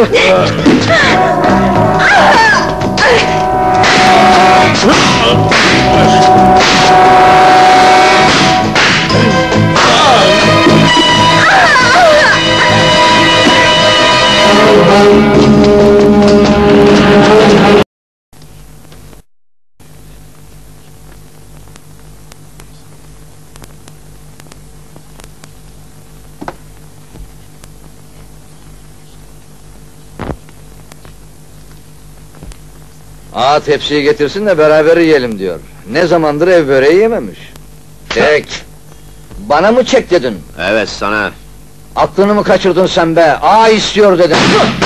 Ağa tepsiyi getirsin de beraber yiyelim diyor. Ne zamandır ev böreği yememiş. Çek! Bana mı çek dedin? Evet, sana. Aklını mı kaçırdın sen be? Ağa istiyor dedim.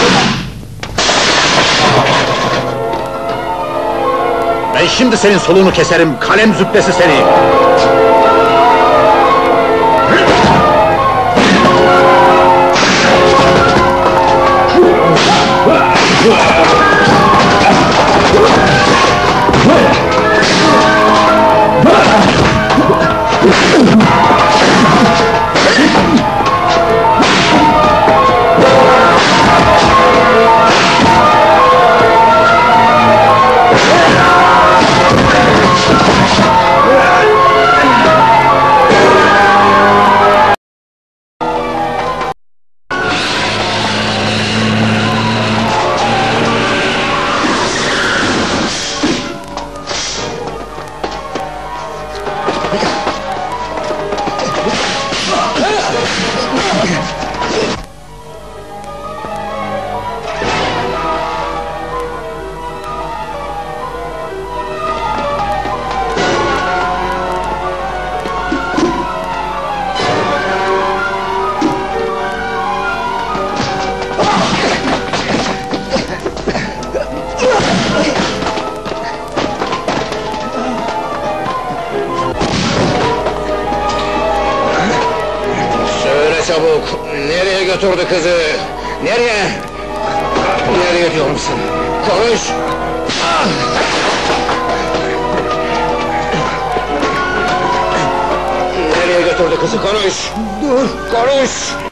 Ben şimdi senin soluğunu keserim, kalem züppesi seni! Çabuk! Nereye götürdü kızı? Nereye? Nereye diyor musun? Konuş! Nereye götürdü kızı? Konuş! Dur! Konuş!